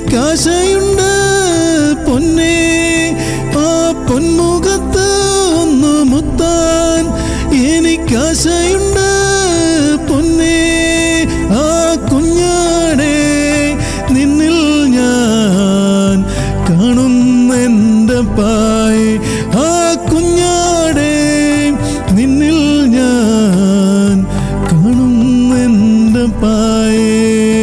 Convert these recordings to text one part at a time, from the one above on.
എനിക്കാശയുണ്ട് പൊന്നേ, ആ പൊന്മുഖത്ത് ഒന്ന് മുത്താൻ. എനിക്കാശയുണ്ട് പൊന്നേ, ആ കുഞ്ഞാടേ നിന്നിൽ ഞാൻ കാണുന്നെൻ്റെ പായ്. ആ കുഞ്ഞാടേ നിന്നിൽ ഞാൻ കാണുന്നെൻ്റെ പായേ,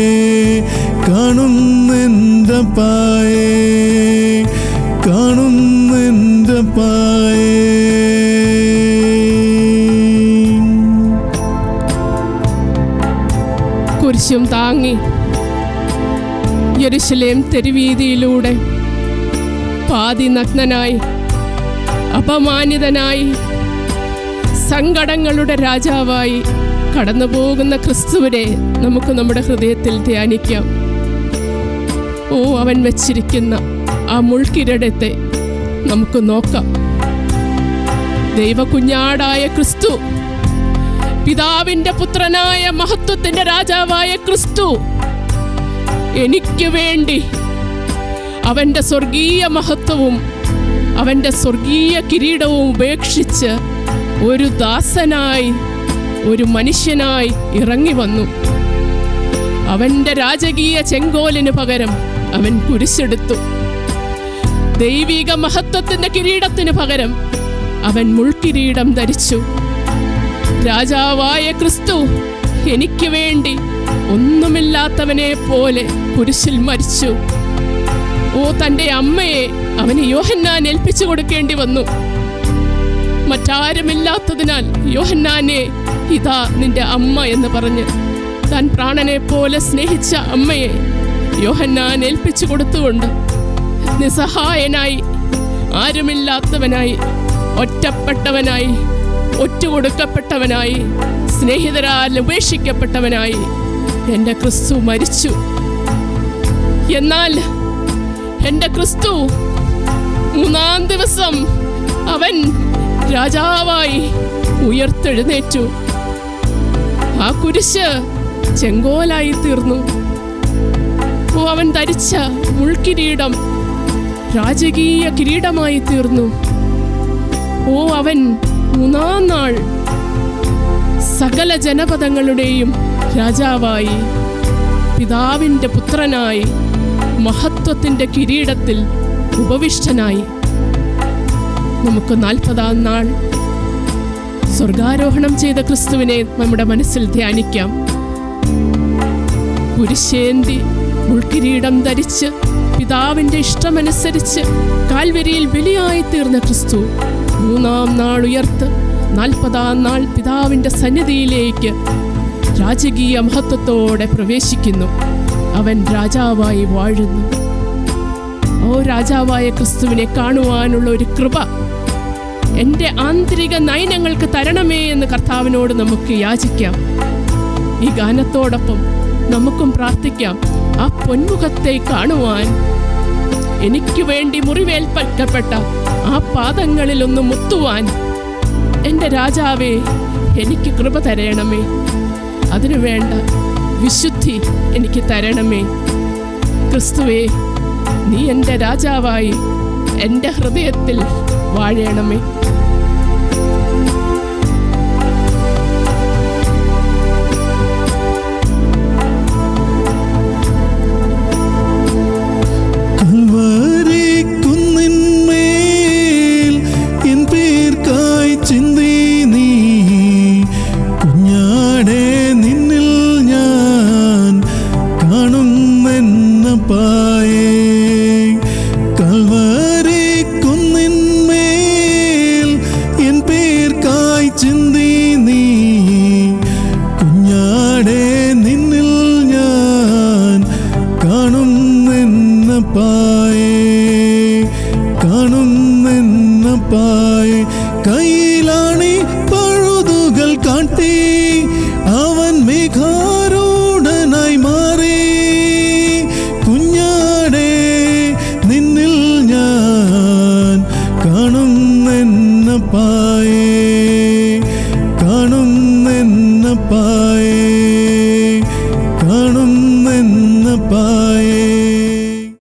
കാണുന്നെൻ്റെ പായേ, കാണുന്നെൻ്റെ പായേ. കുരിശും താങ്ങി യെരുശലേം തെരുവീതിയിലൂടെ പാതി നഗ്നനായി, അപമാനിതനായി, സങ്കടങ്ങളുടെ രാജാവായി കടന്നു പോകുന്ന ക്രിസ്തുവിനെ നമുക്ക് നമ്മുടെ ഹൃദയത്തിൽ ധ്യാനിക്കാം. ഓ, അവൻ വച്ചിരിക്കുന്ന ആ മുൾക്കിരീടത്തെ നമുക്ക് നോക്കാം. ദൈവകുഞ്ഞാടായ ക്രിസ്തു, പിതാവിൻ്റെ പുത്രനായ മഹത്വത്തിൻ്റെ രാജാവായ ക്രിസ്തു എനിക്ക് വേണ്ടി അവൻ്റെ സ്വർഗീയ മഹത്വവും അവൻ്റെ സ്വർഗീയ കിരീടവും ഉപേക്ഷിച്ച് ഒരു ദാസനായി, ഒരു മനുഷ്യനായി ഇറങ്ങി വന്നു. അവൻ്റെ രാജകീയ ചെങ്കോലിന് പകരം അവൻ കുരിശെടുത്തു. ദൈവിക മഹത്വത്തിൻ്റെ കിരീടത്തിന് പകരം അവൻ മുൾക്കിരീടം ധരിച്ചു. രാജാവായ ക്രിസ്തു എനിക്ക് വേണ്ടി ഒന്നുമില്ലാത്തവനെ പോലെ കുരിശിൽ മരിച്ചു. ഓ, തൻ്റെ അമ്മയെ അവന് യോഹന്നാൻ ഏൽപ്പിച്ചു കൊടുക്കേണ്ടി വന്നു. മറ്റാരുമില്ലാത്തതിനാൽ യോഹന്നാനെ, ഇതാ നിന്റെ അമ്മ എന്ന് പറഞ്ഞ് താൻ പ്രാണനെ പോലെ സ്നേഹിച്ച അമ്മയെ യോഹന്നാൻ ഏൽപ്പിച്ചു കൊടുത്തുകൊണ്ട് നിസ്സഹായനായി, ആരുമില്ലാത്തവനായി, ഒറ്റപ്പെട്ടവനായി, ഒറ്റുകൊടുക്കപ്പെട്ടവനായി, സ്നേഹിതരാൽ ഉപേക്ഷിക്കപ്പെട്ടവനായി എൻ്റെ ക്രിസ്തു മരിച്ചു. എന്നാൽ എൻ്റെ ക്രിസ്തു മൂന്നാം ദിവസം അവൻ രാജാവായി ഉയർത്തെഴുന്നേറ്റു. ആ കുരിശ് ചെങ്കോലായി തീർന്നു. ഓ, അവൻ ധരിച്ച മുൾക്കിരീടം രാജകീയ കിരീടമായി തീർന്നു. ഓ, അവൻ മൂന്നാം നാൾ സകല ജനപദങ്ങളുടെയും രാജാവായി, പിതാവിൻ്റെ പുത്രനായി, മഹത്വത്തിൻ്റെ കിരീടത്തിൽ ഉപവിഷ്ടനായി. നമുക്ക് 40-ാം നാൾ സ്വർഗാരോഹണം ചെയ്ത ക്രിസ്തുവിനെ നമ്മുടെ മനസ്സിൽ ധ്യാനിക്കാം. കുരിശേന്തി മുൾക്കിരീടം ധരിച്ച് പിതാവിൻ്റെ ഇഷ്ടമനുസരിച്ച് കാൽവരിയിൽ ബലിയായി തീർന്ന ക്രിസ്തു 3-ാം നാൾ ഉയർത്ത് 40-ാം നാൾ പിതാവിൻ്റെ സന്നിധിയിലേക്ക് രാജകീയ മഹത്വത്തോടെ പ്രവേശിക്കുന്നു. അവൻ രാജാവായി വാഴുന്നു. ഓ, രാജാവായ ക്രിസ്തുവിനെ കാണുവാനുള്ള ഒരു കൃപ എൻ്റെ ആന്തരിക നയനങ്ങൾക്ക് തരണമേ എന്ന് കർത്താവിനോട് നമുക്ക് യാചിക്കാം. ഈ ഗാനത്തോടൊപ്പം നമുക്കും പ്രാർത്ഥിക്കാം. ആ പൊന്മുഖത്തെ കാണുവാൻ, എനിക്ക് വേണ്ടി മുറിവേൽപ്പറ്റപ്പെട്ട ആ പാദങ്ങളിലൊന്ന് മുത്തുവാൻ എൻ്റെ രാജാവേ എനിക്ക് കൃപ തരണമേ. അതിനു വേണ്ട വിശുദ്ധി എനിക്ക് തരണമേ. ക്രിസ്തുവേ, നീ എൻ്റെ രാജാവായി എൻ്റെ ഹൃദയത്തിൽ വാഴണമേ. കയ്യിലാണി പഴുതുകൾ കാട്ടി അവൻ മേഘ